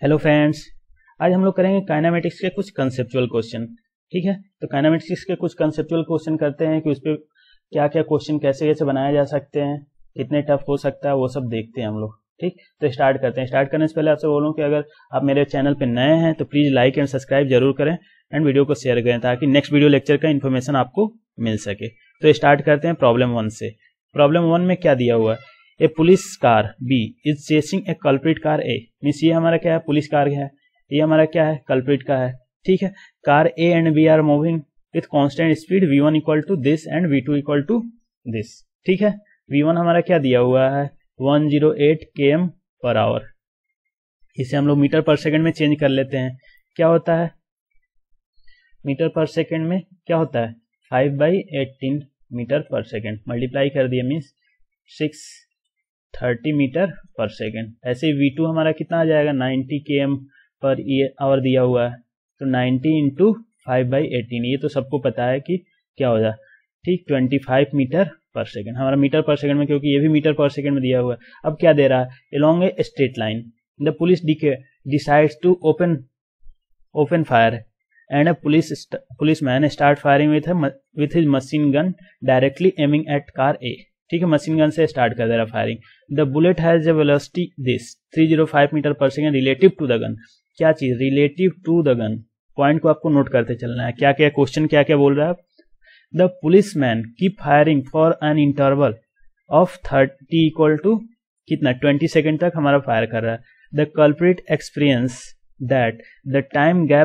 Hello friends, आज हम लोग करेंगे काइनेमेटिक्स के कुछ कंसेप्चुअल क्वेश्चन। ठीक है, तो काइनेमेटिक्स के कुछ कंसेप्चुअल क्वेश्चन करते हैं कि उस पर क्या क्या क्वेश्चन कैसे कैसे बनाए जा सकते हैं, कितने टफ हो सकता है, वो सब देखते हैं हम लोग। ठीक, तो स्टार्ट करते हैं। स्टार्ट करने से पहले आपसे बोलूँ कि अगर आप मेरे चैनल पर नए हैं तो प्लीज़ लाइक एंड सब्सक्राइब जरूर करें एंड वीडियो को शेयर करें ताकि नेक्स्ट वीडियो लेक्चर का इन्फॉर्मेशन आपको मिल सके। तो स्टार्ट करते हैं प्रॉब्लम 1 से। प्रॉब्लम 1 में क्या दिया हुआ है? A police car B is chasing a culprit car A. Means ये हमारा क्या है? पुलिस कार है। ये हमारा क्या है? कल्प्रिट का है। ठीक है, car A and B are moving with constant speed v1 equal to this and v2 equal to this. ठीक है, v1 हमारा क्या दिया हुआ है? 108 km पर आवर। इसे हम लोग मीटर पर सेकंड में चेंज कर लेते हैं। क्या होता है मीटर पर सेकंड में? क्या होता है? 5/18 मीटर पर सेकंड मल्टीप्लाई कर दिया मीन्स 630 मीटर पर सेकंड। ऐसे ही v2 हमारा कितना आ जाएगा? 90 km पर आवर दिया हुआ है, तो 90 इंटू 5/18, ये तो सबको पता है कि क्या हो जाए। ठीक, 25 मीटर पर सेकंड हमारा मीटर पर सेकंड में, क्योंकि ये भी मीटर पर सेकंड में दिया हुआ है। अब क्या दे रहा है? Along a straight line the police decides to open fire and a policeman start firing with his machine gun directly aiming at car A। ठीक है, मशीन गन से स्टार्ट कर दे रहा firing. The bullet has a velocity this 305 metre per second relative to the gun. क्या चीज? Relative to the gun. Point को आपको नोट करते चलना है। क्या क्या क्वेश्चन क्या क्या बोल रहा है? The policeman keep firing for an interval of 30 equal to कितना? 20 सेकेंड तक हमारा फायर कर रहा है। The culprit experience that the time gap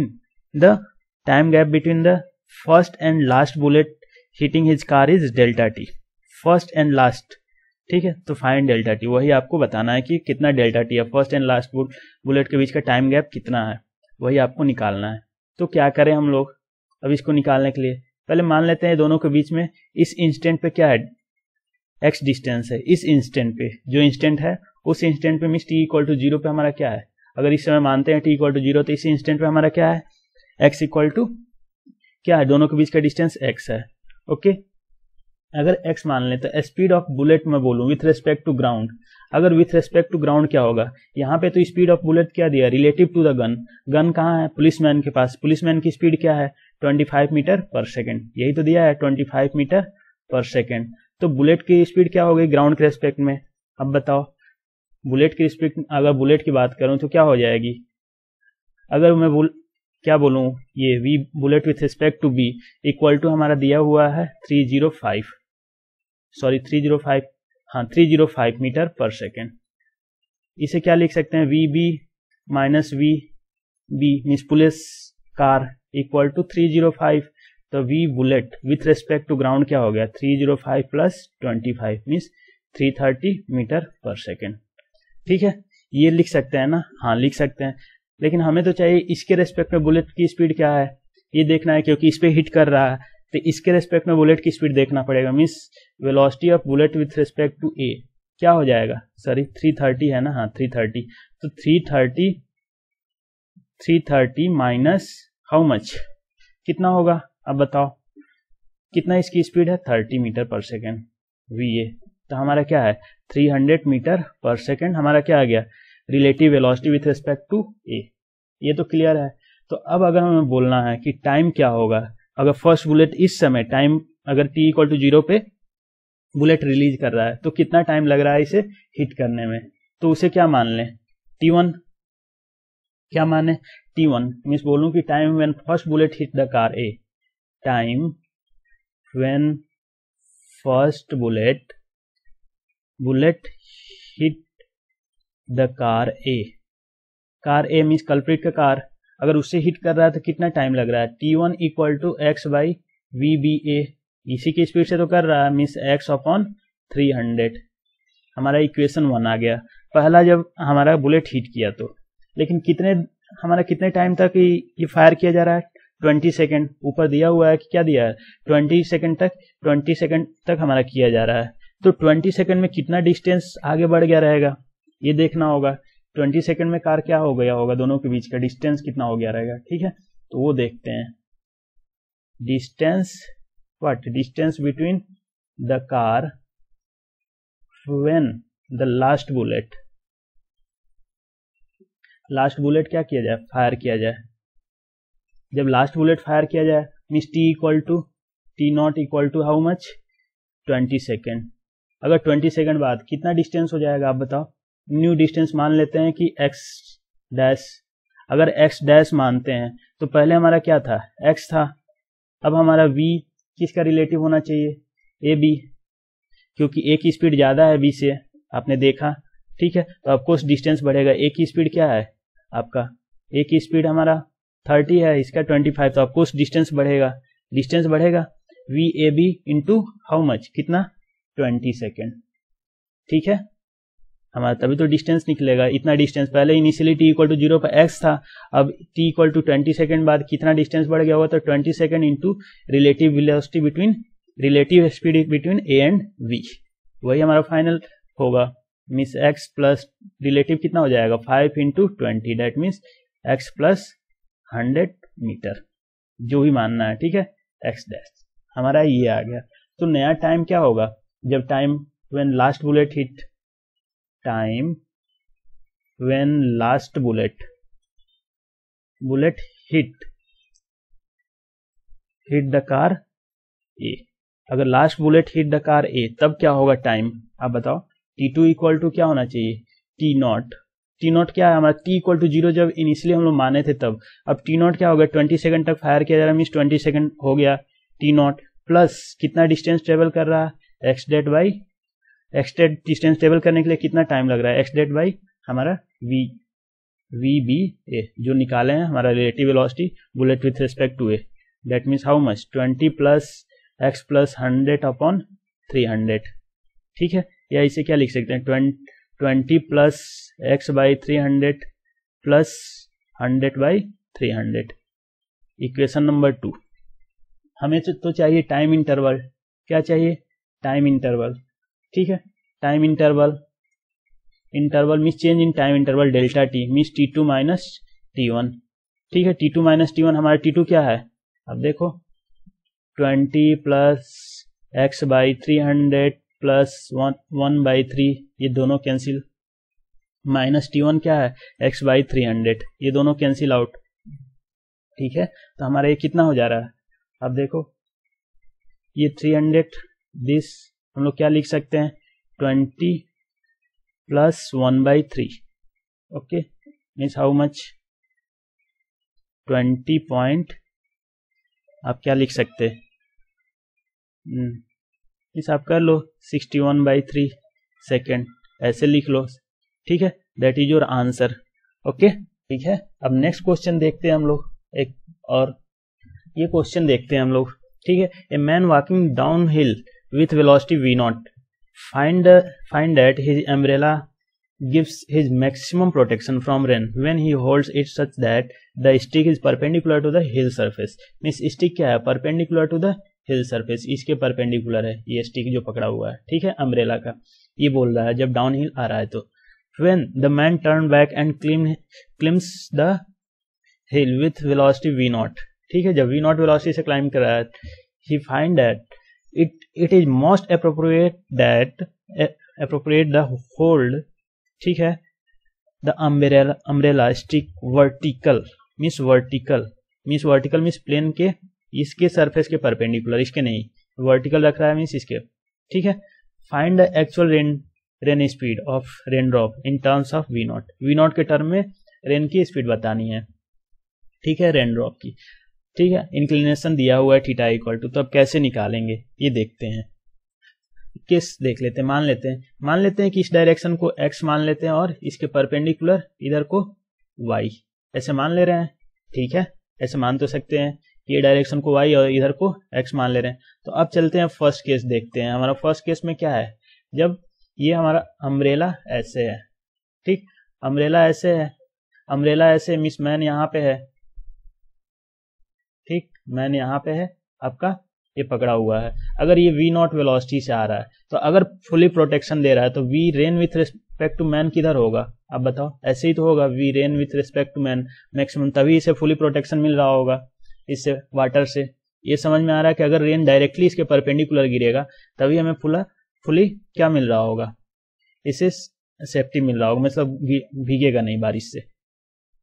between the first and last bullet hitting his car is delta t. First and last, ठीक है, तो find delta T. वही आपको बताना है कि कितना डेल्टा टी है, फर्स्ट एंड लास्ट बुलेट के बीच का टाइम गैप कितना है, वही आपको निकालना है। तो क्या करें हम लोग अब इसको निकालने के लिए? पहले मान लेते हैं दोनों के बीच में इस इंस्टेंट पे क्या है? एक्स डिस्टेंस है। इस इंस्टेंट पे जो इंस्टेंट है उस इंस्टेंट पे मीन्स टी इक्वल टू 0 पे हमारा क्या है? अगर इस समय मानते हैं टी इक्वल टू 0, तो इस इंस्टेंट पे हमारा क्या है? एक्स इक्वल टू क्या है? दोनों के बीच का डिस्टेंस एक्स है। ओके, अगर x मान लें तो स्पीड ऑफ बुलेट में बोलूं विथ रेस्पेक्ट टू ग्राउंड। अगर विथ रेस्पेक्ट टू ग्राउंड क्या होगा? यहाँ पे तो स्पीड ऑफ बुलेट क्या दिया? Relative to the gun. Gun कहाँ है? पुलिसमैन के पास। पुलिसमैन की स्पीड क्या है? 25 मीटर पर सेकेंड। यही तो दिया है, 25 मीटर पर सेकेंड। तो बुलेट की स्पीड क्या हो गई ग्राउंड के रेस्पेक्ट में? अब बताओ, बुलेट की स्पीड अगर बुलेट की बात करूं तो क्या हो जाएगी? अगर मैं क्या बोलूं, ये v bullet with respect to b equal to हमारा दिया हुआ है 305 मीटर पर सेकेंड। इसे क्या लिख सकते हैं? vb minus vb means police car equal to 305। तो v bullet with respect to ground क्या हो गया? 305 plus 25 means 330 metre per second. ठीक है, ये लिख सकते हैं ना? हाँ, लिख सकते हैं, लेकिन हमें तो चाहिए इसके रेस्पेक्ट में बुलेट की स्पीड क्या है ये देखना है, क्योंकि इस पे हिट कर रहा है तो इसके रेस्पेक्ट में बुलेट की स्पीड देखना पड़ेगा। Means velocity of bullet with respect to A क्या हो जाएगा? सॉरी 330 है ना? हाँ 330। तो 330 माइनस हाउ मच कितना होगा? अब बताओ कितना इसकी स्पीड है? 30 मीटर पर सेकेंड वीए। तो हमारा क्या है? 300 मीटर पर सेकेंड हमारा क्या आ गया? Relative velocity with respect to A. ये तो क्लियर है। तो अब अगर हमें बोलना है कि टाइम क्या होगा, अगर फर्स्ट बुलेट इस समय टाइम अगर t इक्वल टू 0 पे बुलेट रिलीज कर रहा है तो कितना टाइम लग रहा है इसे हिट करने में? तो उसे क्या मान लें? t1। क्या माने? t1 मीन्स बोलूं कि time when first bullet hit the car A. Time when first bullet hit the car A. Car A means culprit का कार, अगर उससे हिट कर रहा है तो कितना टाइम लग रहा है? t1 equal to x by vba। इसी की स्पीड से तो कर रहा है मीन्स x अपॉन 300। हमारा इक्वेशन 1 आ गया। पहला जब हमारा बुलेट हिट किया तो, लेकिन कितने टाइम तक ये फायर किया जा रहा है? 20 सेकेंड। ऊपर दिया हुआ है कि क्या दिया है? 20 सेकेंड तक हमारा किया जा रहा है। तो 20 सेकेंड में कितना डिस्टेंस आगे बढ़ गया रहेगा ये देखना होगा। 20 सेकेंड में कार क्या हो गया होगा? दोनों के बीच का डिस्टेंस कितना हो गया रहेगा? ठीक है, तो वो देखते हैं। Distance between the car when the last bullet last bullet क्या किया जाए, फायर किया जाए। जब लास्ट बुलेट फायर किया जाए means t equal to t naught equal to how much 20 second. अगर 20 सेकेंड बाद कितना डिस्टेंस हो जाएगा आप बताओ। न्यू डिस्टेंस मान लेते हैं कि x डैश। अगर x डैश मानते हैं तो पहले हमारा क्या था, x था। अब हमारा v किसका रिलेटिव होना चाहिए, ए बी, क्योंकि a की स्पीड ज़्यादा है b से, आपने देखा। ठीक है, तो ऑफकोर्स डिस्टेंस बढ़ेगा। a की स्पीड क्या है आपका, a की स्पीड हमारा 30 है, इसका 25, तो ऑफकोर्स डिस्टेंस बढ़ेगा। डिस्टेंस बढ़ेगा v A B into how much, कितना 20 सेकेंड। ठीक है, हमारा तभी तो डिस्टेंस निकलेगा। इतना डिस्टेंस पहले इनिशियली t इक्वल टू 0 पर x था, अब t इक्वल टू 20 सेकेंड बाद कितना डिस्टेंस बढ़ गया होगा, तो 20 second into relative velocity between, relative speed between a and v, वही हमारा फाइनल होगा। मीन्स x प्लस रिलेटिव कितना हो जाएगा 5 into 20, that means x plus 100 metre, जो भी मानना है। ठीक है, x डैश हमारा ये आ गया। तो नया टाइम क्या होगा, जब time when last bullet hit, time when last bullet hit the car A. अगर लास्ट बुलेट हिट द कार ए तब क्या होगा टाइम, आप बताओ। t2 इक्वल टू क्या होना चाहिए, टी नॉट। टी नॉट क्या है हमारा, t इक्वल टू 0 जब इनिशियली हम लोग माने थे तब। अब टी नॉट क्या होगा, 20 सेकंड तक फायर किया जा रहा है, मीन्स 20 सेकंड हो गया टी नॉट, प्लस कितना डिस्टेंस ट्रेवल कर रहा है, x that by, x that distance travel करने के लिए कितना टाइम लग रहा है, एक्स डेट बाई हमारा वी बी ए, जो निकाले हैं हमारा relative velocity bullet with respect to A, that means how much 20 plus x plus 100 upon 300। ठीक है, या इसे क्या लिख सकते हैं, 20 plus x by 300 plus 100 by 300। Equation number 2। हमें तो चाहिए टाइम इंटरवल, क्या चाहिए, टाइम इंटरवल। ठीक है, time interval, interval means change in time interval delta t means T2 minus T1। ठीक है, T2 माइनस T1, हमारा T2 क्या है, अब देखो 20 प्लस एक्स बाई 300 प्लस 1/3, ये दोनों कैंसिल, माइनस T1 क्या है, x बाई 300, ये दोनों कैंसिल आउट। ठीक है, तो हमारा ये कितना हो जा रहा है, अब देखो ये 300, दिस हम लोग क्या लिख सकते हैं, 20 plus 1/3, okay, means how much 20 point, आप क्या लिख सकते हैं, हिसाब कर लो 61/3 सेकेंड, ऐसे लिख लो। ठीक है, that is your answer. Okay, ठीक है, अब नेक्स्ट क्वेश्चन देखते हैं हम लोग एक और, ये क्वेश्चन देखते हैं हम लोग। ठीक है, a man walking down hill with velocity v0, find that his umbrella gives his maximum protection from rain when he holds it such that the stick is perpendicular to the hill surface। Means stick क्या है, perpendicular to the hill surface, इसके perpendicular है ये stick जो पकड़ा हुआ है। ठीक है, अम्ब्रेला का ये बोल रहा है जब डाउन हिल आ रहा है तो। when the man turned back and climbs the hill with velocity v0, ठीक है, जब v0 वेलोसिटी से क्लाइम कर रहा है, he find that it is most appropriate the hold, ठीक है, the umbrella stick vertical means plane के, इसके सरफेस के परपेंडिकुलर, इसके नहीं, वर्टिकल रख रहा है मीन्स इसके। ठीक है, find the actual rain speed of rain drop in terms of v0 के टर्म में रेन की स्पीड बतानी है। ठीक है, रेन ड्रॉप की। ठीक है, इंक्लिनेशन दिया हुआ है थीटा इक्वल टू, तो अब कैसे निकालेंगे ये देखते हैं। केस देख लेते हैं, मान लेते हैं कि इस डायरेक्शन को x मान लेते हैं और इसके परपेंडिकुलर इधर को y, ऐसे मान ले रहे हैं। ठीक है, ऐसे मान तो सकते हैं, ये डायरेक्शन को y और इधर को x मान ले रहे हैं। तो अब चलते हैं फर्स्ट केस देखते हैं। हमारा फर्स्ट केस में क्या है, जब ये हमारा अम्ब्रेला ऐसे है, ठीक, अम्ब्रेला ऐसे मीन्स मैन यहाँ पे है, ठीक, मैन यहाँ पे है, आपका ये पकड़ा हुआ है। अगर ये v0 वेलोसिटी से आ रहा है तो अगर फुली प्रोटेक्शन दे रहा है तो v rain with respect to man किधर होगा, आप बताओ, ऐसे ही तो होगा, v rain with respect to man maximum, तभी इसे फुली प्रोटेक्शन मिल रहा होगा इससे वाटर से। ये समझ में आ रहा है कि अगर रेन डायरेक्टली इसके परपेंडिकुलर गिरेगा तभी हमें फुली क्या मिल रहा होगा, इसे सेफ्टी मिल रहा होगा, मतलब भीगेगा नहीं बारिश से।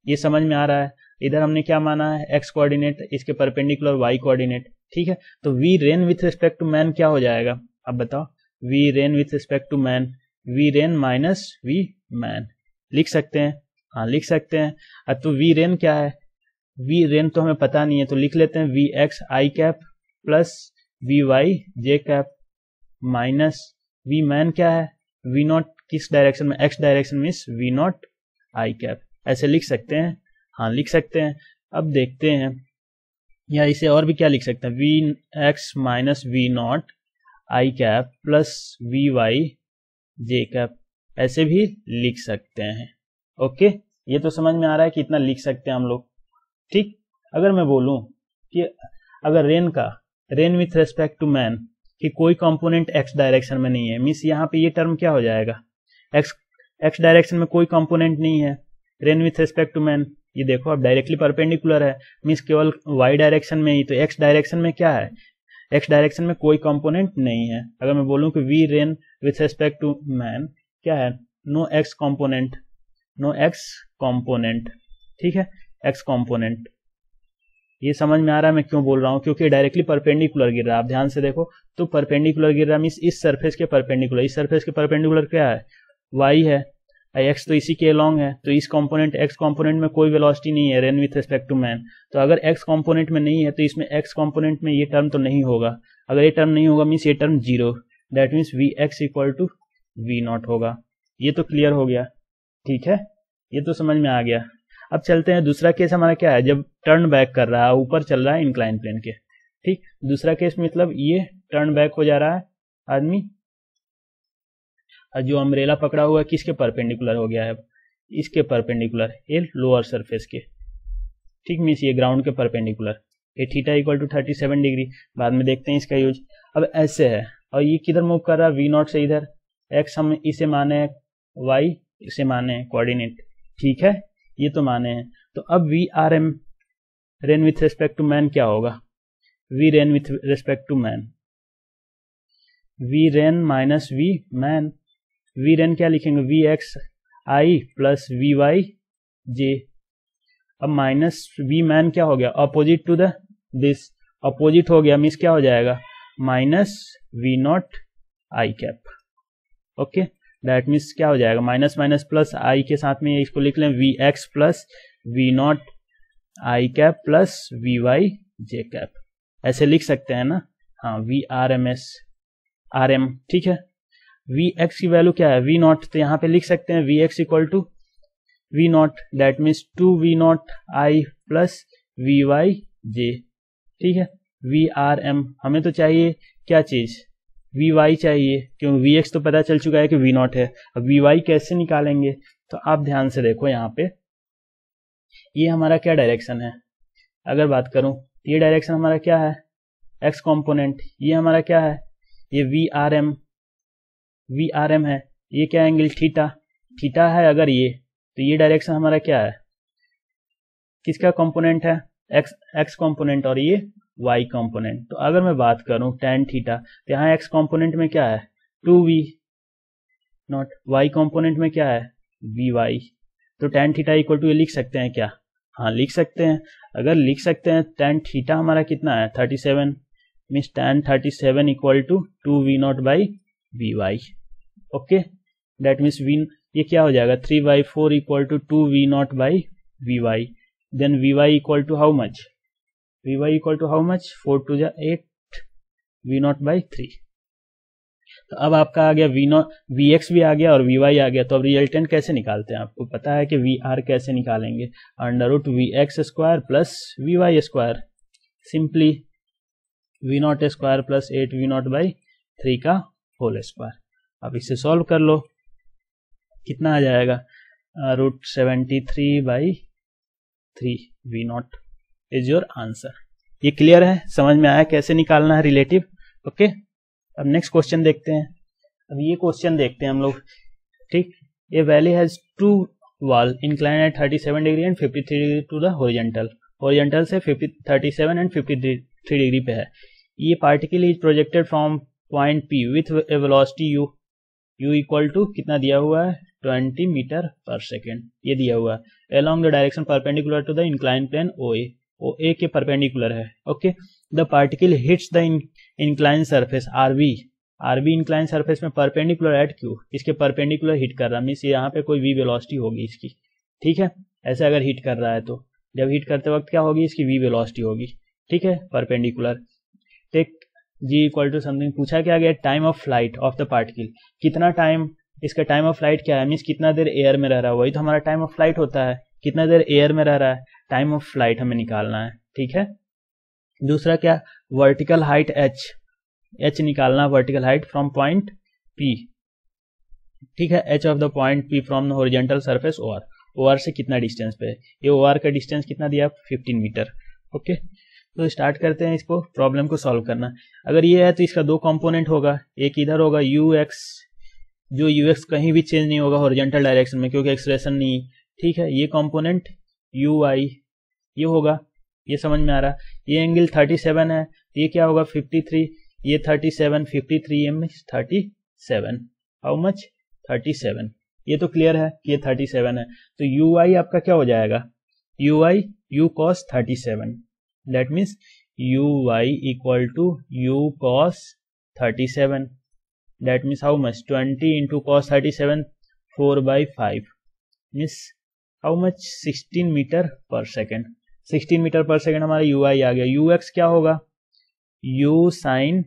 ये समझ में आ रहा है। इधर हमने क्या माना है, एक्स कोऑर्डिनेट, इसके परपेंडिकुलर वाई कोऑर्डिनेट, ठीक है। तो v rain with respect to man क्या हो जाएगा, अब बताओ, v rain with respect to man, v rain minus v man, लिख सकते हैं, हाँ लिख सकते हैं। अब तो वी रेन क्या है, वी रेन तो हमें पता नहीं है, तो लिख लेते हैं v x i cap plus v y j cap minus v man क्या है, वी नॉट किस डायरेक्शन में, एक्स डायरेक्शन में वी नॉट आई कैप, ऐसे लिख सकते हैं, हाँ लिख सकते हैं। अब देखते हैं, या इसे और भी क्या लिख सकते हैं, v x minus v naught i cap plus v y j cap, ऐसे भी लिख सकते हैं। ओके, ये तो समझ में आ रहा है कि इतना लिख सकते हैं हम लोग, ठीक। अगर मैं बोलूं कि अगर rain with respect to man कि कोई कंपोनेंट एक्स डायरेक्शन में नहीं है, मीन्स यहाँ पे ये टर्म क्या हो जाएगा, एक्स डायरेक्शन में कोई कंपोनेंट नहीं है, rain with respect to man, ये देखो अब डायरेक्टली परपेंडिकुलर है, मीन्स केवल वाई डायरेक्शन में ही, तो एक्स डायरेक्शन में क्या है, एक्स डायरेक्शन में कोई कंपोनेंट नहीं है। अगर मैं बोलूं कि v rain with respect to man क्या है, no x component, no x component, ठीक है, एक्स कंपोनेंट। ये समझ में आ रहा है मैं क्यों बोल रहा हूँ, क्योंकि डायरेक्टली परपेंडिकुलर गिर रहा है। आप ध्यान से देखो तो परपेंडिकुलर गिर रहा है, मीन्स इस सरफेस के परपेंडिकुलर, इस सरफेस के परपेंडिकुलर क्या है, वाई है, एक्स तो इसी के अलोंग है, तो इस कंपोनेंट एक्स कंपोनेंट में कोई वेलोसिटी नहीं है rain with respect to man, तो अगर एक्स कंपोनेंट में नहीं है तो इसमें एक्स कंपोनेंट में ये टर्म तो नहीं होगा, अगर ये टर्म नहीं होगा मीन्स ये term zero, that means v x equal to v naught होगा। ये तो क्लियर हो गया, ठीक है, ये तो समझ में आ गया। अब चलते हैं दूसरा केस हमारा क्या है, जब टर्न बैक कर रहा है, ऊपर चल रहा है इंक्लाइन प्लेन के, ठीक। दूसरा केस मतलब ये टर्न बैक हो जा रहा है आदमी, और जो अम्ब्रेला पकड़ा हुआ है किसके परपेंडिकुलर हो गया है, इसके परपेंडिकुलर, ये लोअर सरफेस के, ठीक, मीन्स ये ग्राउंड के परपेंडिकुलर, ये थीटा इक्वल टू 37 डिग्री, बाद में देखते हैं इसका यूज। अब ऐसे है और ये किधर मूव कर रहा है, वी नॉट से इधर, एक्स हम इसे माने हैं, वाई इसे माने हैं कोऑर्डिनेट, ठीक है, ये तो माने हैं। तो अब v r m rain with respect to man क्या होगा, v rain with respect to man, v rain minus v man, v rain क्या लिखेंगे, v x i plus v y j, अब माइनस वी मैन क्या हो गया, opposite to the this, opposite हो गया मीन्स क्या हो जाएगा, minus v naught i cap, okay, that means क्या हो जाएगा, माइनस माइनस प्लस आई के साथ में इसको लिख लें, v x plus v naught i cap plus v y j cap, ऐसे लिख सकते हैं ना, हाँ, v r m s r m, ठीक है। वी एक्स की वैल्यू क्या है, वी नॉट, तो यहाँ पे लिख सकते हैं v x equal to v naught, that means 2 v naught i plus v y j, ठीक है। वी आर एम हमें तो चाहिए क्या चीज, वी वाई चाहिए, क्योंकि वी एक्स तो पता चल चुका है कि वी नॉट है, अब वी वाई कैसे निकालेंगे, तो आप ध्यान से देखो यहाँ पे, ये हमारा क्या डायरेक्शन है, अगर बात करूं ये डायरेक्शन हमारा क्या है, एक्स कंपोनेंट, ये हमारा क्या है, ये वी आर एम है, ये क्या एंगल थीटा है, अगर ये, तो ये डायरेक्शन हमारा क्या है, किसका कंपोनेंट है, एक्स कंपोनेंट, और ये वाई कंपोनेंट। तो अगर मैं बात करूं tan थीटा, तो यहाँ एक्स कंपोनेंट में क्या है 2v नॉट, वाई कंपोनेंट में क्या है vy, तो tan थीटा इक्वल टू ये लिख सकते हैं क्या, हाँ लिख सकते हैं। अगर लिख सकते हैं tan थीटा हमारा कितना है 37, means tan 37 equal to 2v naught by vy, okay, that means ये क्या हो जाएगा 3/4 equal to 2v naught by vy, then vy equal to how much, vy equal to how much 4 to 8 v naught by 3। तो अब आपका आ गया vx भी आ गया और vy आ गया, तो अब रिजल्टेंट कैसे निकालते हैं, आपको पता है कि vr कैसे निकालेंगे, under root vx square plus vy square, simply v naught square plus 8v naught by 3 का होल स्क्वायर। अब इसे सॉल्व कर लो, कितना आ जाएगा √73/3 v naught is your answer. ये क्लियर है, समझ में आया कैसे निकालना है रिलेटिव, ओके। अब नेक्स्ट क्वेश्चन देखते हैं, अब ये क्वेश्चन देखते हैं हम लोग, ठीक। ये valley has 2 wall incline at 37 degree and 53 degree to the horizontal से 37 एंड 53 डिग्री पे है। ये particle is projected from point P with a velocity u equal to कितना दिया हुआ है 20 मीटर पर सेकेंड, ये दिया हुआ है। along the direction perpendicular to the inclined plane OA, OA के परपेंडिकुलर है। Okay, the particle hits the incline surface RB, RB incline surface में परपेंडिकुलर एट Q, इसके परपेंडिकुलर हिट कर रहा है, मीन्स यहाँ पे कोई V वेलोसिटी होगी इसकी, ठीक है। ऐसे अगर हिट कर रहा है तो जब हिट करते वक्त क्या होगी, इसकी V वेलोसिटी होगी, ठीक है, perpendicular. Take G equal to something, पूछा क्या गया, time of flight of the particle, कितना टाइम, इसका टाइम ऑफ फ्लाइट क्या है, मीन्स कितना देर एयर में रह रहा है, वही तो हमारा टाइम ऑफ फ्लाइट होता है, कितना देर एयर में रह रहा है, टाइम ऑफ फ्लाइट हमें निकालना है, ठीक है। दूसरा क्या, वर्टिकल हाइट h निकालना, vertical height from point P, ठीक है, h of the point P from the horizontal surface OR से कितना डिस्टेंस पे है, ये OR का डिस्टेंस कितना दिया, 15 मीटर। ओके, तो स्टार्ट करते हैं इसको, प्रॉब्लम को सॉल्व करना। अगर ये है तो इसका दो कंपोनेंट होगा, एक इधर होगा ux, जो ux कहीं भी चेंज नहीं होगा हॉरिजॉन्टल डायरेक्शन में क्योंकि एक्सप्रेशन नहीं, ठीक है। ये कंपोनेंट uy ये होगा, ये समझ में आ रहा। ये एंगल 37 है, ये क्या होगा 53, ये 37, 53 m 37, हाउ मच 37, ये तो क्लियर है कि ये 37 है। तो uy आपका क्या हो जाएगा, uy u cos 37, that means uy equal to u cos 37, that means how much 20 into cos 37 4/5 means how much 16 meter per second, 16 meter per second हमारा ui आ गया। ux क्या होगा, u sin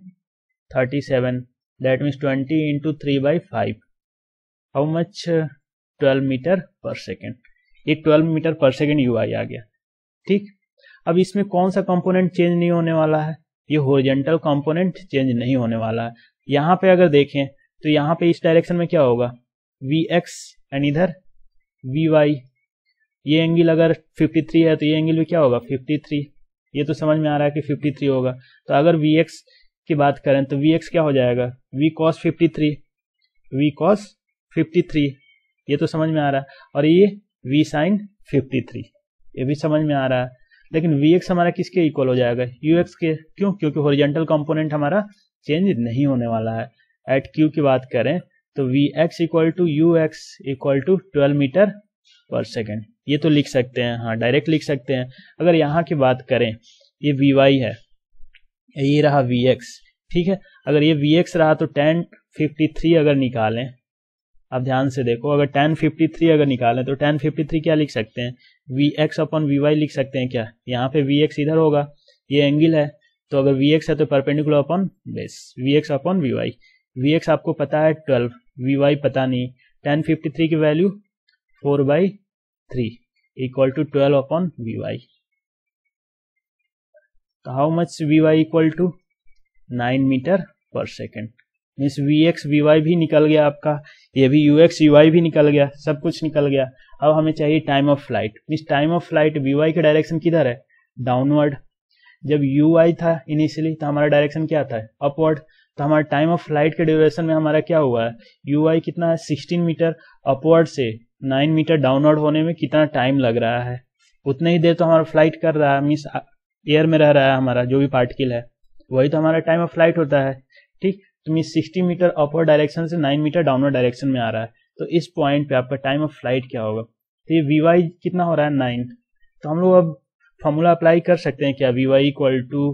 37, that means 20 into 3/5, how much 12 meter per second, ये 12 meter per second ui आ गया, ठीक। अब इसमें कौन सा कंपोनेंट चेंज नहीं होने वाला है, ये हॉरिजॉन्टल कंपोनेंट चेंज नहीं होने वाला है। यहाँ पे अगर देखें तो यहाँ पे इस डायरेक्शन में क्या होगा, vx एंड इधर vy, ये एंगल अगर 53 है तो ये एंगल भी क्या होगा 53, ये तो समझ में आ रहा है कि 53 होगा। तो अगर vx की बात करें तो vx क्या हो जाएगा, v cos 53, v cos 53, ये तो समझ में आ रहा है, और ये v sin 53, ये भी समझ में आ रहा है। लेकिन vx हमारा किसके इक्वल हो जाएगा, ux के, क्यों, क्योंकि हॉरिजॉन्टल कंपोनेंट हमारा चेंज नहीं होने वाला है। एट q की बात करें तो vx equal to ux equal to 12 meter per second, ये तो लिख सकते हैं, हाँ डायरेक्ट लिख सकते हैं। अगर यहाँ की बात करें ये vy है, ये रहा vx, ठीक है। अगर ये vx रहा तो tan 53 अगर निकालें, अब ध्यान से देखो, अगर tan 53 अगर निकालें तो tan 53 क्या लिख सकते हैं, vx अपॉन vy लिख सकते हैं क्या, यहाँ पे vx इधर होगा, ये एंगल है, तो अगर vx है तो perpendicular upon base, vx upon vy, vx आपको पता है 12, vy पता नहीं, tan 53 की value 4/3 equal to 12 upon vy, तो how much vy equal to 9 meter per second, means vx vy भी निकल गया आपका, ये भी ux uy भी निकल गया, सब कुछ निकल गया। अब हमें चाहिए time of flight, means time of flight vy के डायरेक्शन किधर है, डाउनवर्ड। जब ui था इनिशियली तो हमारा डायरेक्शन क्या था, अपवर्ड, तो हमारा टाइम ऑफ फ्लाइट के ड्यूरेशन में हमारा क्या हुआ है, ui कितना है 16 मीटर, अपवर्ड से 9 मीटर डाउनवर्ड होने में कितना टाइम लग रहा है, उतना ही देर तो हमारा फ्लाइट कर रहा है, मीन्स एयर में रह रहा है हमारा जो भी पार्टिकल है, वही तो हमारा टाइम ऑफ फ्लाइट होता है, ठीक। तो मीन्स 60 मीटर अपवर्ड डायरेक्शन से 9 मीटर डाउनवर्ड डायरेक्शन में आ रहा है, तो इस पॉइंट पे आपका टाइम ऑफ फ्लाइट क्या होगा, तो ये vy कितना हो रहा है 9, तो हम लोग अब फॉर्मूला अप्लाई कर सकते हैं क्या, vy equal to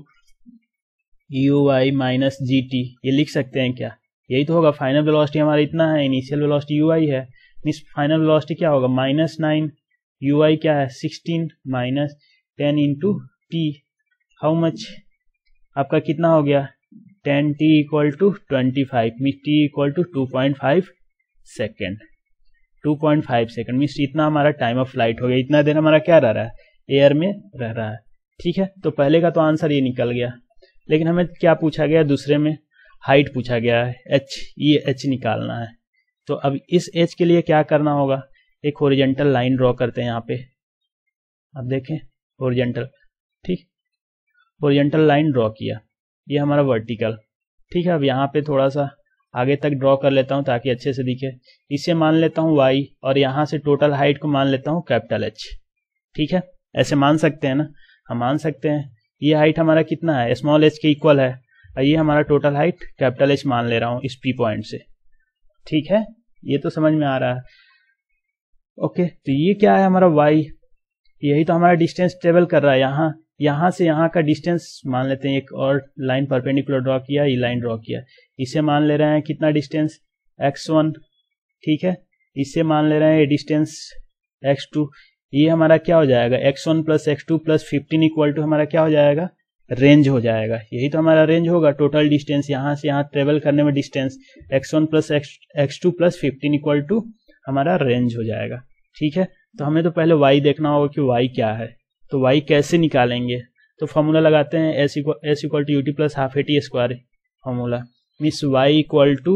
ui minus gt, ये लिख सकते हैं क्या, यही तो होगा। फाइनल वेलोसिटी हमारा इतना है, इनिशियल वेलोसिटी ui है, मीन्स फाइनल वेलोसिटी क्या होगा -9, ui क्या है 16 minus 10 into t, how much आपका कितना हो गया 10t equal to 25, means t equal to 2.5 second, 2.5 second means इतना हमारा टाइम ऑफ फ्लाइट हो गया, इतना देर हमारा क्या रह रहा है, एयर में रह रहा है, ठीक है। तो पहले का तो आंसर ये निकल गया, लेकिन हमें क्या पूछा गया, दूसरे में हाइट पूछा गया है, h, ये h निकालना है। तो अब इस h के लिए क्या करना होगा, एक हॉरिजॉन्टल लाइन ड्रॉ करते हैं यहाँ पे, अब देखें हॉरिजॉन्टल, ठीक, हॉरिजॉन्टल लाइन ड्रॉ किया, ये हमारा वर्टिकल, ठीक है। अब यहाँ पे थोड़ा सा आगे तक ड्रॉ कर लेता हूँ ताकि अच्छे से दिखे, इसे मान लेता हूँ y और यहाँ से टोटल हाइट को मान लेता हूँ कैपिटल H, ठीक है। ऐसे मान सकते हैं ना, हम मान सकते हैं, ये हाइट हमारा कितना है स्मॉल h के इक्वल है, और ये हमारा टोटल हाइट कैपिटल H मान ले रहा हूँ इस P पॉइंट से, ठीक है, ये तो समझ में आ रहा है। ओके, तो ये क्या है हमारा y, यही तो हमारा डिस्टेंस ट्रेवल कर रहा है। यहाँ से यहाँ का डिस्टेंस मान लेते हैं, एक और लाइन परपेंडिकुलर ड्रॉ किया, ये लाइन ड्रॉ किया, इसे मान ले रहे हैं कितना डिस्टेंस x1, ठीक है, इसे मान ले रहे हैं ये डिस्टेंस x2। ये हमारा क्या हो जाएगा, x1 plus x2 plus 15 equal to हमारा क्या हो जाएगा, रेंज हो जाएगा। यही तो हमारा रेंज होगा, टोटल डिस्टेंस यहाँ से यहाँ ट्रेवल करने में distance x1 plus x2 plus 15 equal to हमारा रेंज हो जाएगा। ठीक है, तो हमें तो पहले y देखना होगा कि y क्या है, तो y कैसे निकालेंगे, तो फॉर्मूला लगाते हैं s equal to ut plus half at square formula, means y equal to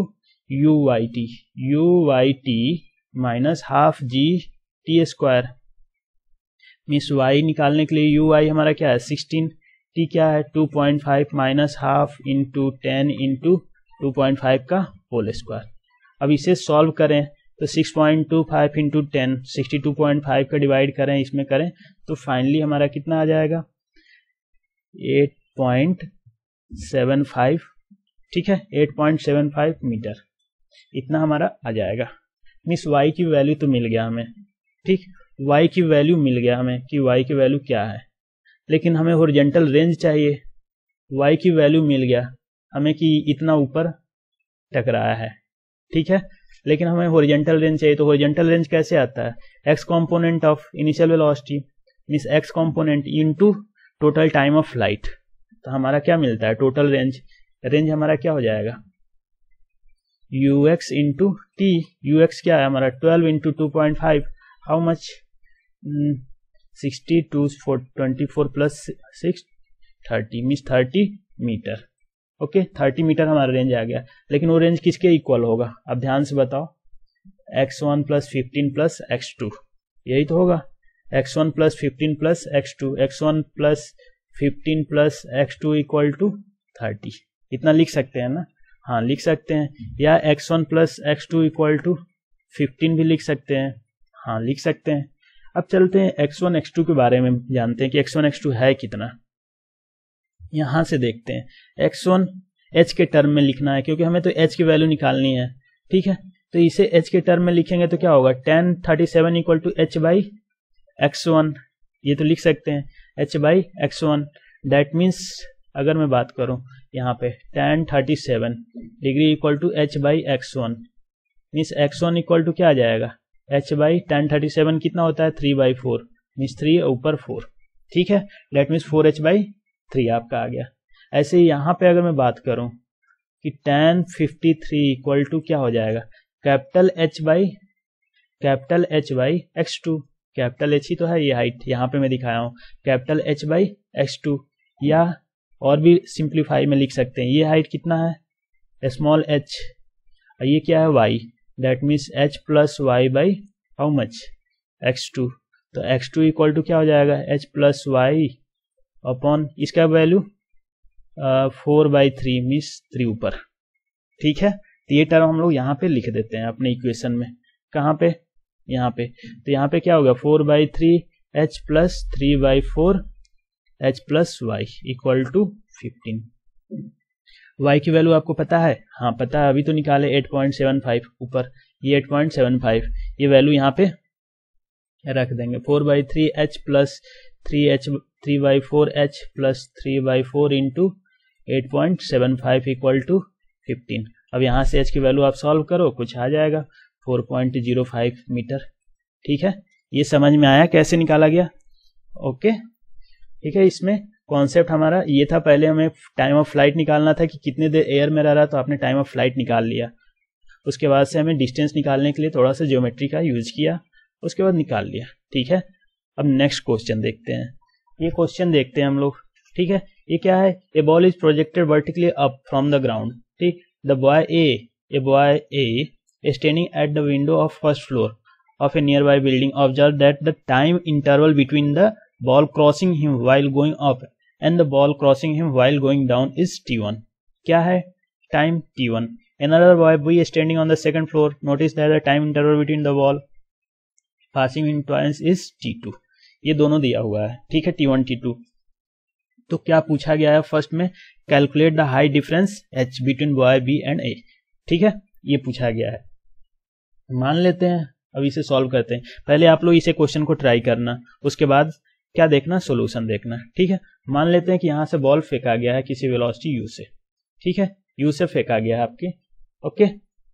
uyt minus half gt square, means y निकालने के लिए uy हमारा क्या है 16, t क्या है 2.5 माइनस हाफ इंटू 10 इंटू 2.5 का होल स्क्वायर। अब इसे सॉल्व करें तो 6.25 इंटू 10 62.5 का डिवाइड करें, इसमें करें तो फाइनली हमारा कितना आ जाएगा 8.75, ठीक है 8.75 मीटर, इतना हमारा आ जाएगा। मीन्स y की वैल्यू तो मिल गया हमें, ठीक, y की वैल्यू मिल गया हमें कि y की वैल्यू क्या है, लेकिन हमें हॉरिजॉन्टल रेंज चाहिए। y की वैल्यू मिल गया हमें कि इतना ऊपर टकराया है, ठीक है, लेकिन हमें हॉरिजॉन्टल रेंज चाहिए। तो हॉरिजॉन्टल रेंज कैसे आता है, x component of initial velocity means x component into total time of flight, तो हमारा क्या मिलता है टोटल रेंज, रेंज हमारा क्या हो जाएगा ux इंटू टी, ux क्या है हमारा 12 into 2.5, how much 62 24 plus 6 30 means 30 meter. Okay 30 meter हमारा रेंज आ गया, लेकिन वो रेंज किसके इक्वल होगा, अब ध्यान से बताओ x1 प्लस 15 प्लस x2, यही तो होगा x1 plus 15 plus x2, x1 plus 15 plus x2 equal to 30, इतना लिख सकते हैं ना, हाँ लिख सकते हैं, या x1 plus x2 equal to 15 भी लिख सकते हैं, हाँ लिख सकते हैं। अब चलते हैं x1 x2 के बारे में जानते हैं कि x1 x2 है कितना। यहां से देखते हैं x1 h के टर्म में लिखना है, क्योंकि हमें तो h की वैल्यू निकालनी है, ठीक है, तो इसे h के टर्म में लिखेंगे तो क्या होगा 1037 equal to h by x1, ये तो लिख सकते हैं h by x1, that means अगर मैं बात करूं यहाँ पे 1037 degree equal to h by x1, means x1 equal to क्या आ जाएगा h बाई 1037 कितना होता है 3/4, मीन्स 3 ऊपर 4, ठीक है, दैट मीन्स 4h बाई 3 आपका आ गया। ऐसे ही यहाँ पे अगर मैं बात करूं कि 1053 इक्वल टू क्या हो जाएगा capital h by x2, capital h ही तो है ये हाइट, यहाँ पे मैं दिखाया हूँ कैपिटल h बाई x2, या और भी सिंप्लीफाई में लिख सकते हैं, ये हाइट कितना है स्मॉल h, ये क्या है y, that means h plus y by how much x2, तो x2 इक्वल टू क्या हो जाएगा h प्लस वाई अपॉन इसका वैल्यू 4/3 मीन्स 3 ऊपर, ठीक है, तो ये टर्म हम लोग यहाँ पे लिख देते हैं अपने इक्वेशन में, कहाँ पे यहाँ पे, तो यहाँ पे क्या होगा 4/3 h plus 3/4 h plus y equal to 15। y की वैल्यू आपको पता है, हाँ पता है, अभी तो निकाले 8.75 ऊपर, ये 8.75, ये वैल्यू यहाँ पे रख देंगे 4/3 h plus 3/4 h plus 3/4 into 8.75 equal to 15। अब यहाँ से h की वैल्यू आप सॉल्व करो, कुछ आ जाएगा 4.05 मीटर, ठीक है, ये समझ में आया कैसे निकाला गया। ओके ठीक है, इसमें कॉन्सेप्ट हमारा ये था, पहले हमें टाइम ऑफ फ्लाइट निकालना था कि कितने देर एयर में रह रहा, तो आपने टाइम ऑफ फ्लाइट निकाल लिया, उसके बाद से हमें डिस्टेंस निकालने के लिए थोड़ा सा ज्योमेट्री का यूज किया, उसके बाद निकाल लिया, ठीक है। अब नेक्स्ट क्वेश्चन देखते हैं, ये क्वेश्चन देखते हैं हम लोग, ठीक है, ये क्या है, a ball is projected vertically up from the ground, ठीक, the boy a standing at the window of first floor of a near by building observe that the time interval between the ball crossing him while going up and the ball crossing him while going down is t1, क्या है time t1। another boy standing on the second floor notice that the time interval between the ball passing him twice is t2, ये दोनों दिया हुआ है, ठीक है, t1 t2। तो क्या पूछा गया है फर्स्ट में, calculate the height difference h between boy B and A, ठीक है, ये पूछा गया है। मान लेते हैं अब इसे सॉल्व करते हैं। पहले आप लोग इसे क्वेश्चन को ट्राई करना, उसके बाद क्या देखना, सोल्यूशन देखना। ठीक है, मान लेते हैं कि यहाँ से बॉल फेंका गया है किसी वेलोसिटी u से। ठीक है, u से फेंका गया है आपके, ओके,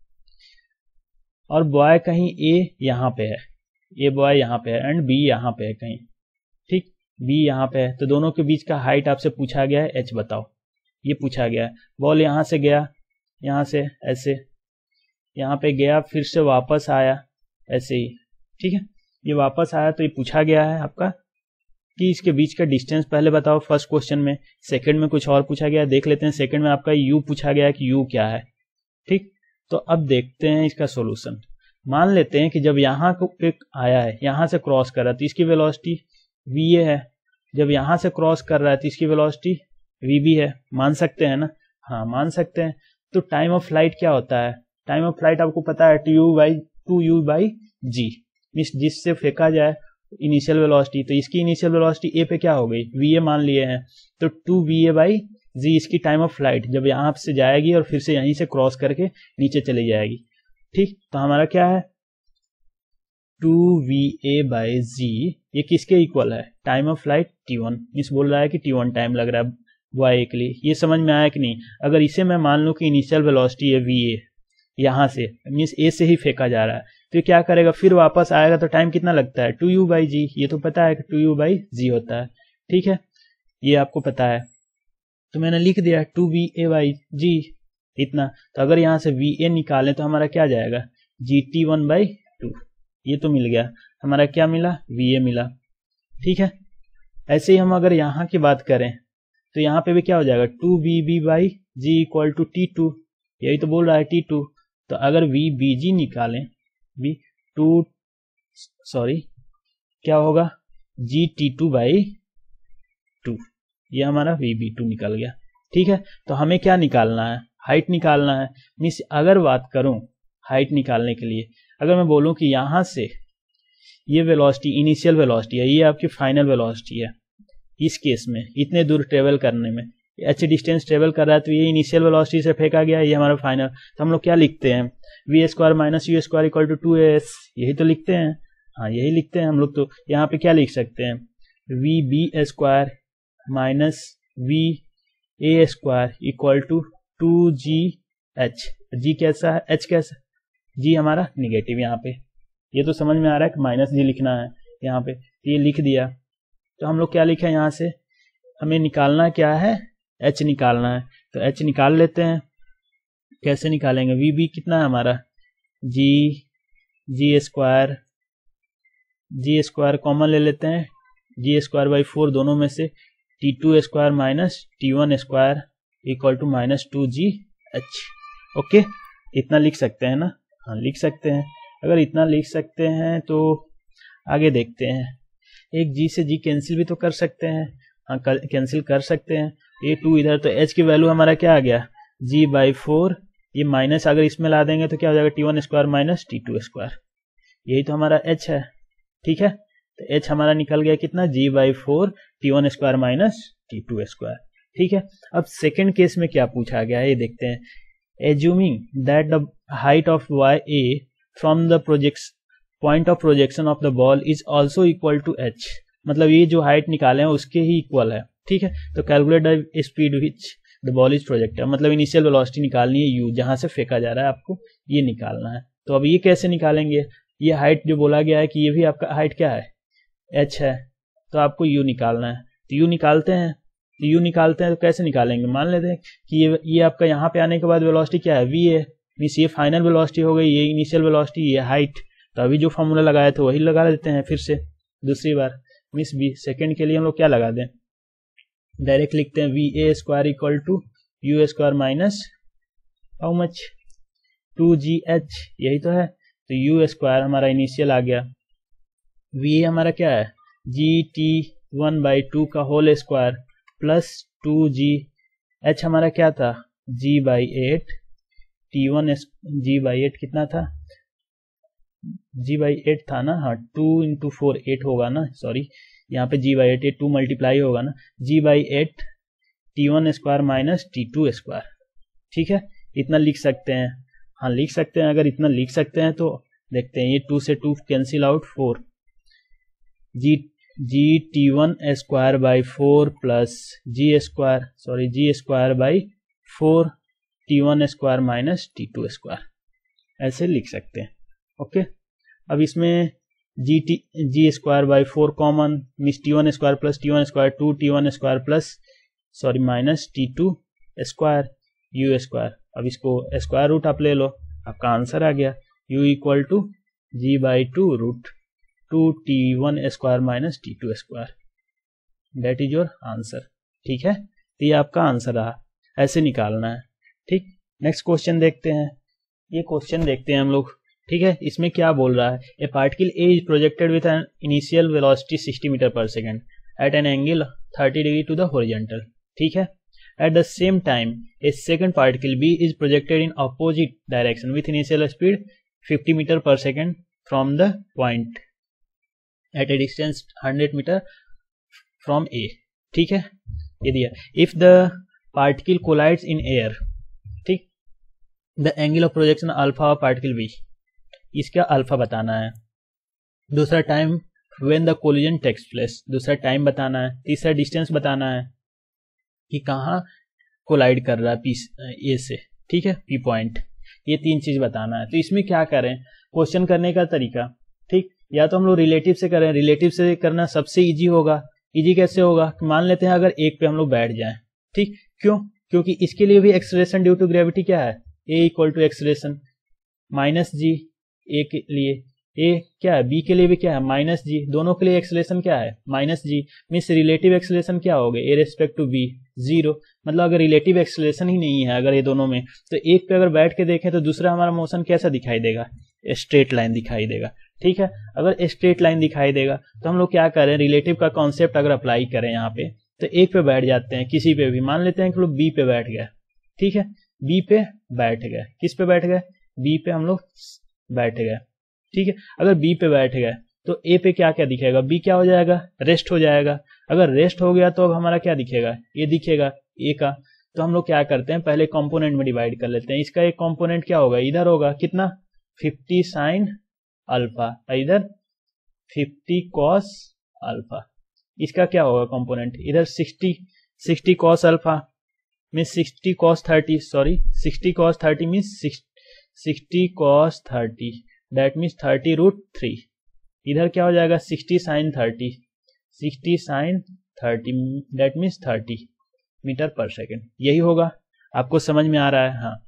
और बॉय कहीं a यहाँ पे है, a बॉय यहाँ पे है एंड b यहाँ पे है कहीं। ठीक, b यहाँ पे है, तो दोनों के बीच का हाइट आपसे पूछा गया है h बताओ, ये पूछा गया है। बॉल यहाँ से गया, यहाँ से ऐसे यहाँ पे गया, फिर से वापस आया ऐसे ही। ठीक है, ये वापस आया तो ये पूछा गया है आपका कि इसके बीच का डिस्टेंस पहले बताओ फर्स्ट क्वेश्चन में। सेकंड में कुछ और पूछा गया, देख लेते हैं। सेकंड में आपका u पूछा गया है कि u क्या है। ठीक, तो अब देखते हैं इसका सॉल्यूशन। मान लेते हैं कि जब यहाँ को एक आया है, यहाँ से क्रॉस कर रहा है तो इसकी वेलोसिटी va है, जब यहाँ से क्रॉस कर रहा है तो इसकी वेलोसिटी vb है। मान सकते हैं ना? हाँ, मान सकते हैं। तो टाइम ऑफ फ्लाइट क्या होता है? टाइम ऑफ फ्लाइट आपको पता है 2u/g, मींस जिससे फेंका जाए इनिशियल वेलोसिटी, तो इसकी इनिशियल वेलोसिटी a पे क्या हो गई, va मान लिए हैं, तो 2va/g इसकी टाइम ऑफ फ्लाइट जब यहाँ से जाएगी और फिर से यहीं से क्रॉस करके नीचे चली जाएगी। ठीक, तो हमारा क्या है 2va/g, ये किसके इक्वल है, time of flight t1, means बोल रहा है कि t1 टाइम लग रहा है बॉय के लिए। ये समझ में आया कि नहीं? अगर इसे मैं मान लूं कि इनिशियल वेलोसिटी है va, यहाँ से मींस a से ही फेंका जा रहा है, तो ये क्या करेगा, फिर वापस आएगा तो टाइम कितना लगता है 2u/g, ये तो पता है कि 2u/g होता है। ठीक है, ये आपको पता है, तो मैंने लिख दिया 2va/g इतना। तो अगर यहाँ से va निकालें तो हमारा क्या जाएगा gt1/2, ये तो मिल गया हमारा, क्या मिला, va मिला। ठीक है, ऐसे ही हम अगर यहाँ की बात करें तो यहाँ पे भी क्या हो जाएगा 2vb/g इक्वल टू t2, यही तो बोल रहा है t2। तो अगर vbg निकालें, क्या होगा gt2/2, ये हमारा vb2 निकल गया। ठीक है, तो हमें क्या निकालना है, हाइट निकालना है। मीन्स अगर बात करूं हाइट निकालने के लिए, अगर मैं बोलूं कि यहां से ये वेलोसिटी इनिशियल वेलोसिटी है, ये आपकी फाइनल वेलोसिटी है, इस केस में इतने दूर ट्रेवल करने में h डिस्टेंस ट्रेवल कर रहा है, तो ये इनिशियल वेलोसिटी से फेंका गया, ये हमारा फाइनल। तो हम लोग क्या लिखते हैं, v² - u² equal to 2as, यही तो लिखते हैं। हाँ, यही लिखते हैं हम लोग। तो यहाँ पे क्या लिख सकते हैं, vb² - va² equal to 2gh, g कैसा है, h कैसा, g हमारा निगेटिव यहाँ पे, ये तो समझ में आ रहा है कि -g लिखना है यहाँ पे, ये लिख दिया। तो हम लोग क्या लिखे हैं, यहाँ से हमें निकालना क्या है, h निकालना है। तो h निकाल लेते हैं, कैसे निकालेंगे, vb कितना है हमारा g² कॉमन ले लेते हैं, g²/4 दोनों में से, t2² - t1² equal to -2gh। Okay, इतना लिख सकते हैं ना? हाँ, लिख सकते हैं। अगर इतना लिख सकते हैं तो आगे देखते हैं। एक g से g कैंसिल भी तो कर सकते हैं। हाँ, कैंसिल कर सकते हैं। ये 2 इधर, तो h की वैल्यू हमारा क्या आ गया g/4, ये माइनस अगर इसमें ला देंगे तो क्या हो जाएगा t1² - t2², यही तो हमारा h है। ठीक है, तो h हमारा निकल गया कितना, g/4 t1² - t2²। ठीक है, अब सेकंड केस में क्या पूछा गया है ये देखते हैं। assuming that the height of ya from the point of projection of the ball is also equal to h, मतलब ये जो हाइट निकाले हैं उसके ही इक्वल है। ठीक है, तो calculate the speed which the ball is projected, मतलब इनिशियल वेलोसिटी निकालनी है u, जहां से फेंका जा रहा है आपको ये निकालना है। तो अब ये कैसे निकालेंगे, ये हाइट जो बोला गया है कि ये भी आपका हाइट क्या है h है, तो आपको u निकालना है। तो u निकालते हैं, तो कैसे निकालेंगे, मान लेते हैं कि ये आपका यहाँ पे आने के बाद वेलोसिटी क्या है va, मीन्स ये फाइनल वेलोसिटी हो गई, ये इनिशियल वेलोसिटी, ये हाइट। तो अभी जो फॉर्मूला लगाया था वही लगा देते हैं फिर से दूसरी बार, मीन्स b सेकंड के लिए हम लोग क्या लगा दें, डायरेक्ट लिखते हैं va² equal to u² minus how much 2gh, यही तो है। तो u² हमारा इनिशियल आ गया, va हमारा क्या है gt1/2 का whole square plus 2g, h हमारा क्या था g/8, t1 g/8 कितना था, g/8 था ना, हाँ 2 × 4 8 होगा ना, सॉरी यहाँ पे g/8 2 मल्टीप्लाई होगा ना, g/8 t1² - t2²। ठीक है, इतना लिख सकते हैं। हाँ, लिख सकते हैं। अगर इतना लिख सकते हैं तो देखते हैं, ये 2 से 2 cancel out, 4 g T1 square by 4 plus g square by 4 T1 square minus T2 square, ऐसे लिख सकते हैं। ओके, अब इसमें g square by 4 common, means T1 square plus T1 square 2 T1 square plus minus T2 square u square. अब इसको square root आप ले लो, आपका आंसर आ गया, u equal to g by 2 root 2 T1 square minus T2 square, that is your answer. ठीक है, तो ये आपका आंसर रहा, ऐसे निकालना है। ठीक, नेक्स्ट क्वेश्चन देखते हैं, ये क्वेश्चन देखते हैं हम लोग। ठीक है, इसमें क्या बोल रहा है, a particle A is projected with an initial velocity 60 meter per second at an angle 30 degree to the horizontal. ठीक है, at the same time a second particle B is projected in opposite direction with initial speed 50 meter per second from the point at a distance 100 meter from A। ठीक है, ये दिया, if the particle collides in air, ठीक, the angle of projection alpha of particle B, इसका alpha बताना है। दूसरा time when the collision takes place, दूसरा टाइम बताना है। तीसरा डिस्टेंस बताना है कि कहाँ कोलाइड कर रहा है पी ए से, ठीक है, पी पॉइंट, ये 3 चीज बताना है। तो इसमें क्या करें, क्वेश्चन करने का तरीका, ठीक, या तो हम लोग रिलेटिव से करें, रिलेटिव से करना सबसे इजी होगा। इजी कैसे होगा, मान लेते हैं अगर एक पे हम लोग बैठ जाएं, ठीक, क्यों, क्योंकि इसके लिए भी एक्सेलरेशन ड्यू टू ग्रेविटी क्या है, a equal to acceleration minus g, a के लिए ए क्या है, बी के लिए भी क्या है माइनस जी, दोनों के लिए एक्सेलरेशन क्या है minus g, means relative acceleration क्या हो गया, ए रेस्पेक्ट टू बी 0। मतलब अगर रिलेटिव एक्सेलरेशन ही नहीं है अगर ये दोनों में, तो एक पे अगर बैठ के देखें तो दूसरा हमारा मोशन कैसा दिखाई देगा, स्ट्रेट लाइन दिखाई देगा। ठीक है, अगर स्ट्रेट लाइन दिखाई देगा तो हम लोग क्या करें, रिलेटिव का कॉन्सेप्ट अगर अप्लाई करें यहाँ पे, तो एक पे बैठ जाते हैं, किसी पे भी, मान लेते हैं कि लोग बी पे बैठ गए, ठीक है, बी पे बैठ गए, किस पे बैठ गए, बी पे हम लोग बैठ गए। ठीक है, अगर बी पे बैठ गए तो ए पे क्या क्या दिखेगा, बी क्या हो जाएगा, रेस्ट हो जाएगा। अगर रेस्ट हो गया तो अब हमारा क्या दिखेगा, ये दिखेगा ए का। तो हम लोग क्या करते हैं, पहले कंपोनेंट में डिवाइड कर लेते हैं। इसका एक कंपोनेंट क्या होगा, इधर होगा कितना 50 साइन अल्फा, इधर 50 कॉस अल्फा। इसका क्या होगा कंपोनेंट, इधर 60 cos alpha means 60 cos 30, sorry 60 cos 30 means 60 cos 30, that means 30 root 3। इधर क्या हो जाएगा 60 sine 30, 60 sine 30, that means 30 meter per second. यही होगा, आपको समझ में आ रहा है। हाँ,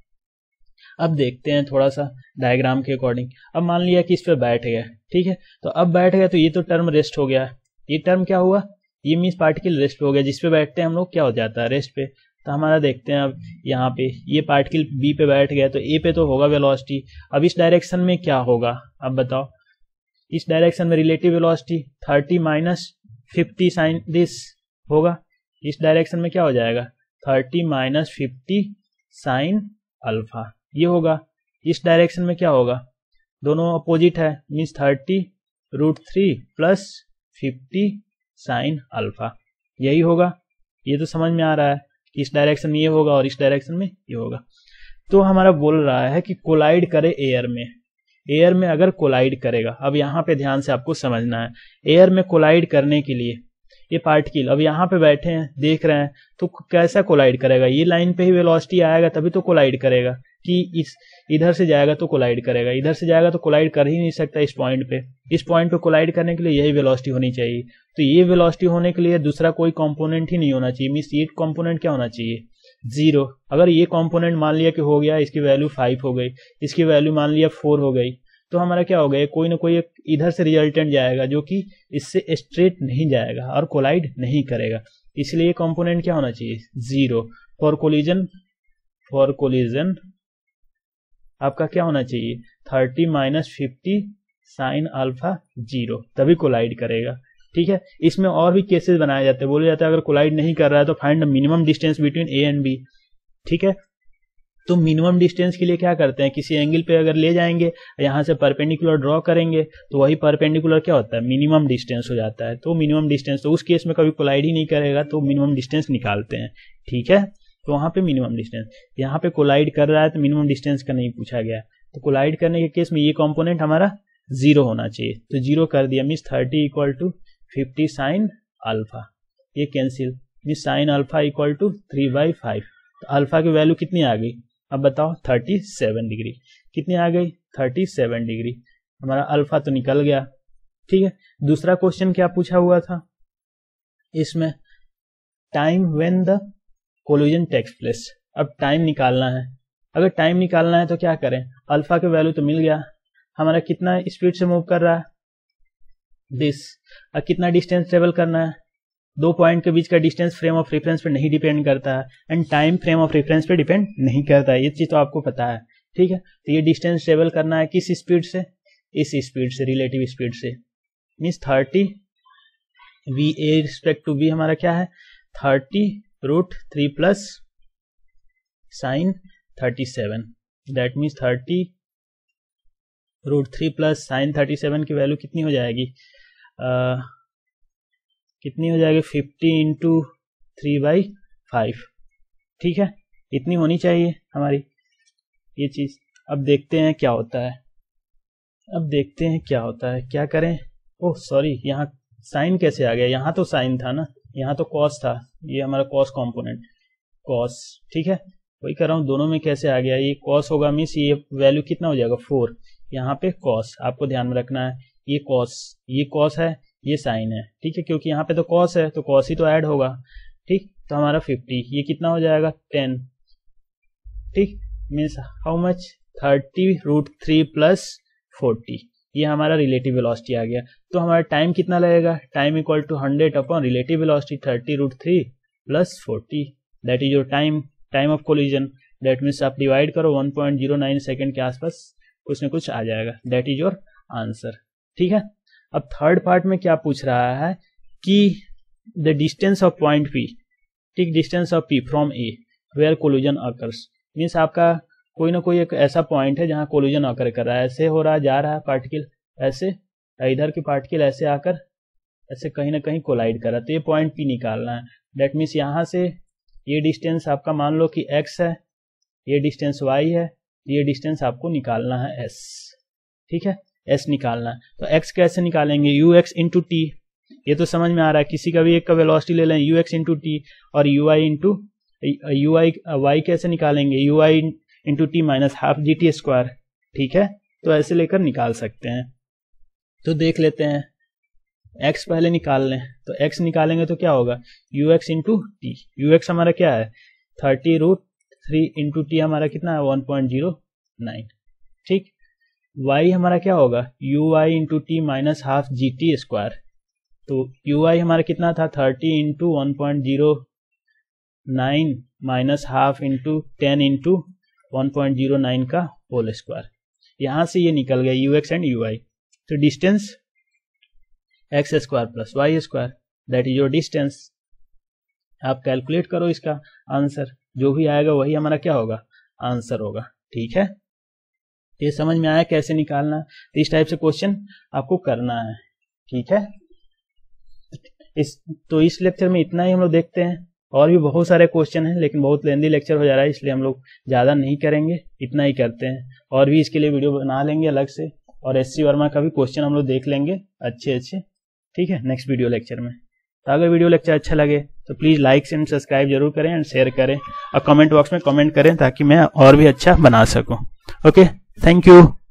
अब देखते हैं थोड़ा सा डायग्राम के अकॉर्डिंग। अब मान लिया कि इस पे बैठ गया, ठीक है, तो अब बैठ गया तो ये तो टर्म रेस्ट हो गया, ये टर्म क्या हुआ, ये मीन्स पार्टिकल रेस्ट हो गया। जिस पे बैठते हैं हम लोग क्या हो जाता है, रेस्ट पे। तो हमारा देखते हैं अब यहाँ पे ये पार्टिकल बी पे बैठ गया तो ए पे तो होगा वेलोसिटी। अब इस डायरेक्शन में क्या होगा, अब बताओ, इस डायरेक्शन में relative velocity 30 minus 50 sine this होगा। इस डायरेक्शन में क्या हो जाएगा 30 माइनस 50 साइन अल्फा, ये होगा। इस डायरेक्शन में क्या होगा, दोनों अपोजिट है, means 30 root 3 plus 50 sine alpha, यही होगा। ये तो समझ में आ रहा है कि इस डायरेक्शन में ये होगा और इस डायरेक्शन में ये होगा। तो हमारा बोल रहा है कि कोलाइड करे एयर में, एयर में अगर कोलाइड करेगा, अब यहाँ पे ध्यान से आपको समझना है, एयर में कोलाइड करने के लिए ये पार्टिकल अब यहाँ पे बैठे हैं, देख रहे हैं, तो कैसा कोलाइड करेगा, ये लाइन पे ही वेलोसिटी आएगा तभी तो कोलाइड करेगा, कि इस इधर से जाएगा तो कोलाइड करेगा, इधर से जाएगा तो कोलाइड कर ही नहीं सकता इस पॉइंट पे। इस पॉइंट पे कोलाइड करने के लिए यही वेलोसिटी होनी चाहिए। तो ये वेलोसिटी होने के लिए दूसरा कोई कंपोनेंट ही नहीं होना चाहिए, मींस ये कंपोनेंट क्या होना चाहिए 0। अगर ये कंपोनेंट मान लिया कि हो गया, इसकी वैल्यू 5 हो गई, इसकी वैल्यू मान लिया 4 हो गई, तो हमारा क्या हो गया, कोई ना कोई इधर से रिजल्टेंट जाएगा जो कि इससे स्ट्रेट नहीं जाएगा और कोलाइड नहीं करेगा। इसलिए ये कंपोनेंट क्या होना चाहिए 0। फॉर कोलिजन आपका क्या होना चाहिए 30 माइनस 50 साइन अल्फा 0, तभी कोलाइड करेगा। ठीक है, इसमें और भी केसेस बनाए जाते हैं, बोले जाता है अगर कोलाइड नहीं कर रहा है तो find the minimum distance between A and B. ठीक है, तो मिनिमम डिस्टेंस के लिए क्या करते हैं, किसी एंगल पे अगर ले जाएंगे, यहाँ से परपेंडिकुलर ड्रॉ करेंगे तो वही परपेंडिकुलर क्या होता है मिनिमम डिस्टेंस हो जाता है। तो मिनिमम डिस्टेंस, तो उस केस में कभी कोलाइड ही नहीं करेगा तो मिनिमम डिस्टेंस निकालते हैं। ठीक है, तो वहां पे मिनिमम डिस्टेंस, यहाँ पे कोलाइड कर रहा है तो मिनिमम डिस्टेंस का नहीं पूछा गया, तो कोलाइड करने के केस में ये कंपोनेंट हमारा 0 होना चाहिए, तो 0 कर दिया, means 30 equal to 50 sine alpha, ये cancel, means sine alpha equal to 3/5। तो अल्फा की वैल्यू कितनी आ गई, अब बताओ 37 डिग्री, कितनी आ गई 37 डिग्री, हमारा अल्फा तो निकल गया। ठीक है, दूसरा क्वेश्चन क्या पूछा हुआ था इसमें, time when the collision takes place. अब टाइम निकालना है, अगर टाइम निकालना है तो क्या करें, अल्फा की वैल्यू तो मिल गया, हमारा कितना स्पीड से मूव कर रहा है दिस, और कितना डिस्टेंस ट्रेवल करना है, 2 पॉइंट के बीच का डिस्टेंस फ्रेम ऑफ रेफरेंस पे नहीं डिपेंड करता है, and time frame of reference पे डिपेंड नहीं करता है, ये चीज तो आपको पता है। ठीक है, तो ये डिस्टेंस ट्रेवल करना है किस स्पीड से, इस स्पीड से, रिलेटिव स्पीड से, means 30 v a respect to v हमारा क्या है 30√3 plus sine 37, that means 30√3 plus sine 37 की वैल्यू कितनी हो जाएगी, कितनी हो जाएगी 50 इंटू 3/5। ठीक है, इतनी होनी चाहिए हमारी ये चीज। अब देखते हैं क्या होता है, अब देखते हैं क्या होता है, क्या करें, ओह सॉरी यहाँ साइन कैसे आ गया, यहाँ तो साइन था ना, यहाँ तो कॉस था, ये हमारा कॉस कंपोनेंट कॉस। ठीक है, वही कर रहा हूँ, दोनों में कैसे आ गया, ये कॉस होगा, मीन्स ये वैल्यू कितना हो जाएगा 4, यहाँ पे कॉस, आपको ध्यान में रखना है, ये कॉस है, ये साइन है। ठीक है, क्योंकि यहाँ पे तो कॉस है तो कॉस ही तो ऐड होगा। ठीक, तो हमारा 50, ये कितना हो जाएगा 10। ठीक, मीन्स हाउ मच 30√3 प्लस 40, ये हमारा रिलेटिव वेलोसिटी आ गया। तो हमारा टाइम कितना लगेगा, time equal to 100 upon relative velocity 30√3 plus 40, that is your time of collision. That means आप डिवाइड करो 1.09 सेकेंड के आसपास कुछ न कुछ आ जाएगा, दैट इज योर आंसर। ठीक है, अब थर्ड पार्ट में क्या पूछ रहा है कि the distance of point P, ठीक, distance of P from A where collision occurs, means आपका कोई ना कोई एक ऐसा पॉइंट है जहां कोलिजन अकर कर रहा है, ऐसे हो रहा है, जा रहा है पार्टिकल ऐसे, इधर की पार्टिकल ऐसे आकर ऐसे कहीं ना कहीं कोलाइड कर रहा है, तो ये पॉइंट पी निकालना है। दैट मीन्स यहाँ से ये डिस्टेंस आपका मान लो कि x है, ये डिस्टेंस y है, ये डिस्टेंस आपको निकालना है s। ठीक है, s निकालना है, तो x कैसे निकालेंगे, ux इंटू टी, ये तो समझ में आ रहा है, किसी का भी एक का वेलोसिटी ले लें ux इंटू टी, और y कैसे निकालेंगे, uy into t minus half g t square. ठीक है, तो ऐसे लेकर निकाल सकते हैं। तो देख लेते हैं, x पहले निकाल लें, तो x निकालेंगे तो क्या होगा ux इंटू टी, ux हमारा क्या है 30√3 इंटू टी हमारा कितना है 1.09। ठीक, y हमारा क्या होगा uy into t minus half g t square, तो uy हमारा कितना था 30 into 1.09 minus half into 10 into 1.09 का होल स्क्वायर, यहां से ये निकल गया ux एंड uy। तो distance x square plus y square, that is your distance. आप कैलकुलेट करो इसका आंसर, जो भी आएगा वही हमारा क्या होगा आंसर होगा। ठीक है, ये समझ में आया कैसे निकालना, तो इस टाइप से क्वेश्चन आपको करना है। ठीक है, इस लेक्चर में इतना ही हम लोग देखते हैं, और भी बहुत सारे क्वेश्चन हैं लेकिन बहुत लेंदी लेक्चर हो जा रहा है, इसलिए हम लोग ज़्यादा नहीं करेंगे, इतना ही करते हैं। और भी इसके लिए वीडियो बना लेंगे अलग से, और एससी वर्मा का भी क्वेश्चन हम लोग देख लेंगे अच्छे। ठीक है, नेक्स्ट वीडियो लेक्चर में। तो अगर वीडियो लेक्चर अच्छा लगे तो प्लीज़ लाइक एंड सब्सक्राइब जरूर करें एंड शेयर करें, और कमेंट बॉक्स में कमेंट करें ताकि मैं और भी अच्छा बना सकूं। Okay, thank you.